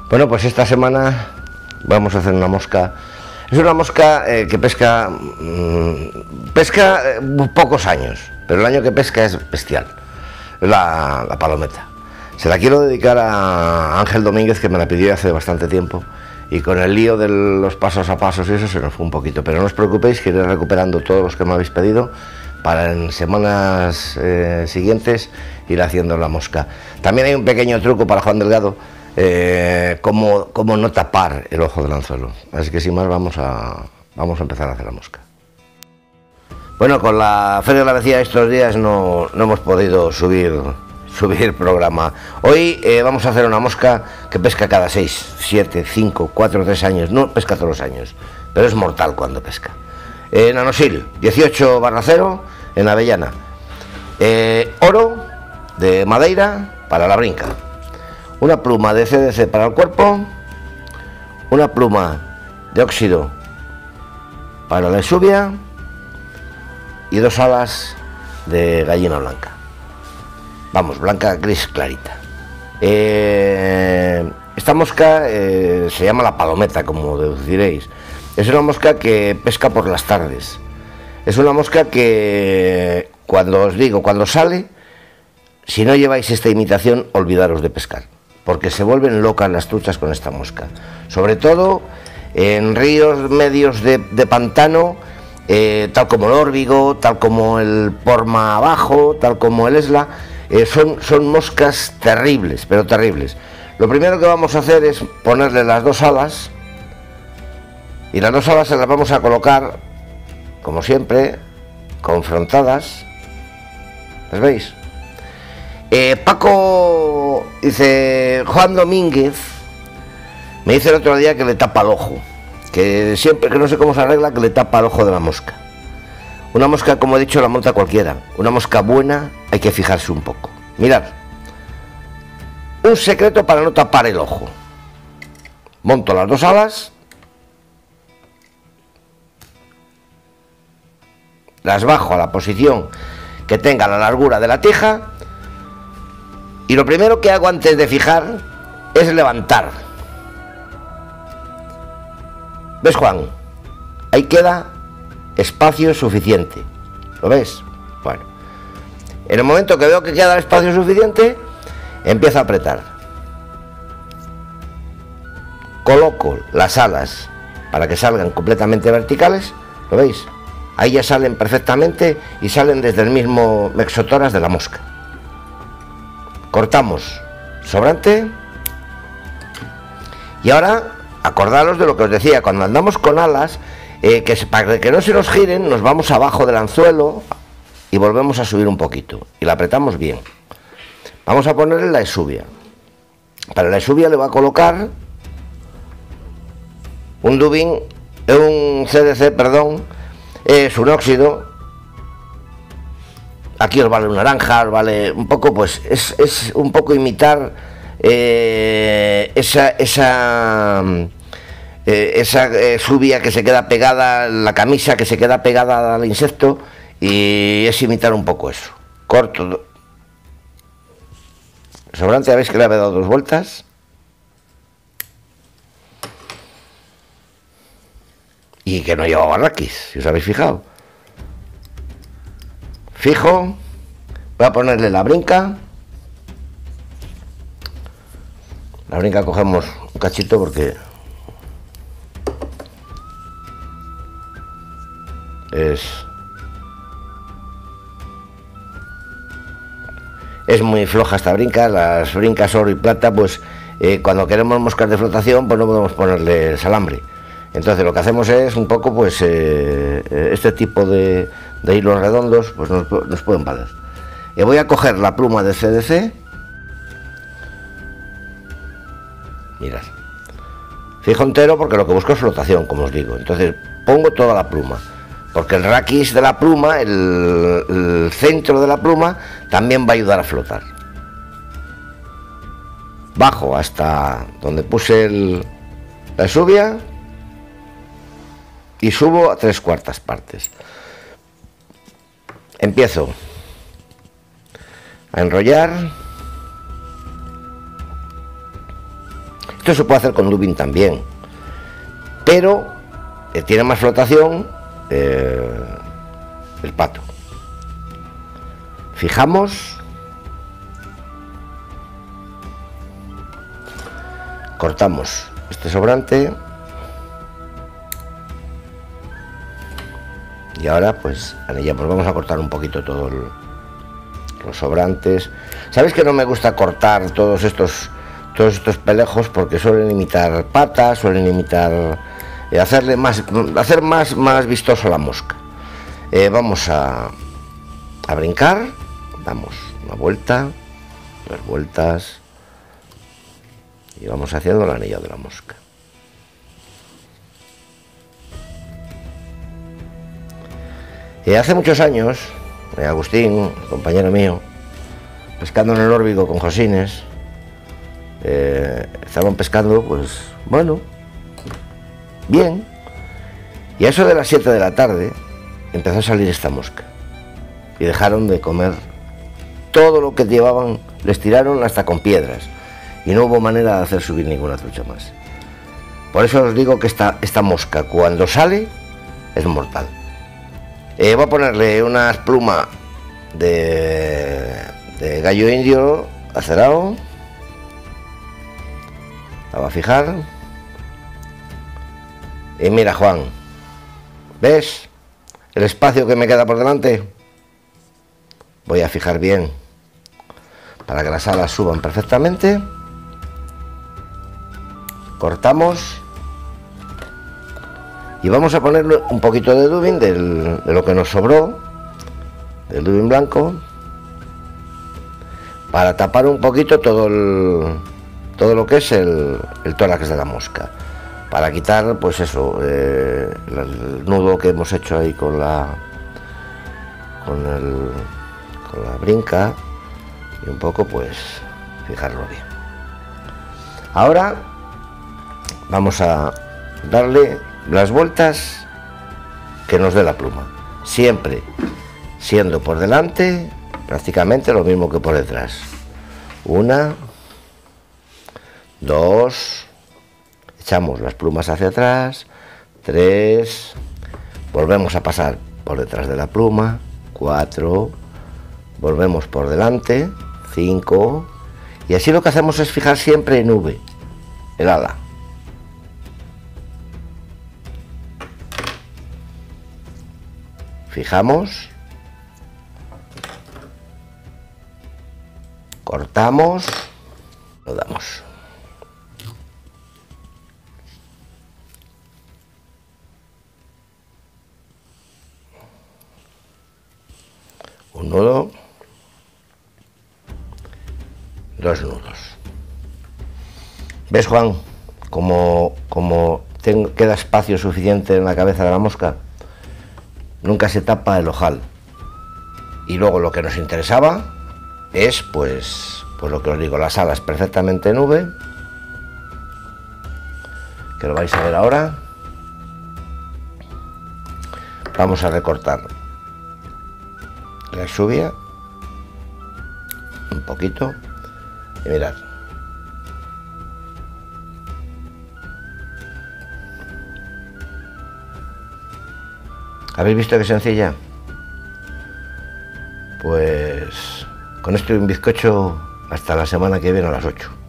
Bueno, pues esta semana vamos a hacer una mosca. Es una mosca que pesca pocos años, pero el año que pesca es bestial. Es la palometa. Se la quiero dedicar a Ángel Domínguez, que me la pidió hace bastante tiempo, y con el lío de los pasos a pasos y eso se nos fue un poquito, pero no os preocupéis que iré recuperando todos los que me habéis pedido para en semanas siguientes ir haciendo la mosca. También hay un pequeño truco para Juan Delgado, cómo no tapar el ojo del anzuelo. Así que sin más vamos a empezar a hacer la mosca. Bueno, con la Feria de la Vecía estos días no hemos podido subir programa. Hoy vamos a hacer una mosca que pesca cada 6, 7, 5, 4, 3 años. No pesca todos los años, pero es mortal cuando pesca. Nanosil, 18/0 en Avellana. Oro de Madeira para la brinca. Una pluma de CDC para el cuerpo. Una pluma de óxido para la exuvia. Y 2 alas de gallina blanca. Vamos, blanca gris clarita. Esta mosca se llama la palometa, como deduciréis. Es una mosca que pesca por las tardes. Es una mosca que, cuando sale, si no lleváis esta imitación, olvidaros de pescar, porque se vuelven locas las truchas con esta mosca. Sobre todo en ríos medios de pantano, tal como el Órbigo, tal como el Porma Abajo, tal como el Esla. Son moscas terribles, pero terribles. Lo primero que vamos a hacer es ponerle las 2 alas, y las 2 alas se las vamos a colocar, como siempre, confrontadas. ¿Las veis? Paco, dice, Juan Domínguez, me dice el otro día que le tapa el ojo, que siempre, que no sé cómo se arregla, que le tapa el ojo de la mosca. Una mosca, como he dicho, la monta cualquiera. Una mosca buena hay que fijarse un poco. Mirad, un secreto para no tapar el ojo. Monto las 2 alas, las bajo a la posición que tenga la largura de la tija, y lo primero que hago antes de fijar es levantar. ¿Ves, Juan? Ahí queda espacio suficiente. ¿Lo ves? Bueno, en el momento que veo que queda el espacio suficiente, empiezo a apretar. Coloco las alas para que salgan completamente verticales. ¿Lo veis? Ahí ya salen perfectamente y salen desde el mismo mexotoras de la mosca. Cortamos sobrante. Y ahora, acordaros de lo que os decía, cuando andamos con alas, para que no se nos giren, nos vamos abajo del anzuelo y volvemos a subir un poquito y la apretamos bien. Vamos a ponerle la exuvia. Para la exuvia le voy a colocar un CDC, perdón, es un óxido. Aquí os vale un naranja, os vale un poco, pues es un poco imitar esa exuvia que se queda pegada, la camisa que se queda pegada al insecto, y es imitar un poco eso. Corto sobrante, ya veis que le he dado 2 vueltas. Y que no llevaba raquis, si os habéis fijado. Fijo, voy a ponerle la brinca. La brinca cogemos un cachito porque es muy floja esta brinca. Las brincas oro y plata, pues cuando queremos moscas de flotación, pues no podemos ponerle alambre. Entonces lo que hacemos es un poco, pues este tipo de hilos redondos, pues nos pueden valer. Voy a coger la pluma de CDC. Mirad, fijo entero porque lo que busco es flotación, como os digo. Entonces pongo toda la pluma, porque el raquis de la pluma, el centro de la pluma, también va a ayudar a flotar. Bajo hasta donde puse la exuvia y subo a 3/4 partes. Empiezo a enrollar. Esto se puede hacer con dubin también, pero tiene más flotación el pato. Fijamos, cortamos este sobrante y ahora pues anillamos. Vamos a cortar un poquito todos los sobrantes. Sabéis que no me gusta cortar todos estos pelejos porque suelen imitar patas, suelen imitar hacer más vistoso la mosca. Vamos a brincar, damos una vuelta, 2 vueltas y vamos haciendo el anillo de la mosca. Hace muchos años, Agustín, compañero mío, pescando en el Órbigo con Josines, estaban pescando, pues bueno, bien, y a eso de las 7 de la tarde empezó a salir esta mosca y dejaron de comer todo lo que llevaban, les tiraron hasta con piedras y no hubo manera de hacer subir ninguna trucha más. Por eso os digo que esta mosca cuando sale es mortal. Voy a ponerle unas plumas de gallo indio acerado, la voy a fijar y mira, Juan, ¿ves el espacio que me queda por delante? Voy a fijar bien para que las alas suban perfectamente. Cortamos y vamos a ponerle un poquito de dubin de lo que nos sobró, del dubin blanco, para tapar un poquito todo lo que es el tórax de la mosca, para quitar pues eso, el nudo que hemos hecho ahí con la brinca, y un poco pues fijarlo bien. Ahora vamos a darle las vueltas que nos dé la pluma, siempre siendo por delante prácticamente lo mismo que por detrás. 1, 2, echamos las plumas hacia atrás, 3, volvemos a pasar por detrás de la pluma, 4, volvemos por delante, 5, y así lo que hacemos es fijar siempre en V el ala. Fijamos, cortamos, lo damos. Un nudo, 2 nudos. ¿Ves, Juan, como queda espacio suficiente en la cabeza de la mosca? Nunca se tapa el ojal. Y luego lo que nos interesaba es pues lo que os digo, las alas perfectamente en V, que lo vais a ver ahora. Vamos a recortar la exuvia un poquito y mirad, ¿habéis visto qué sencilla? Pues con esto y un bizcocho hasta la semana que viene a las 8.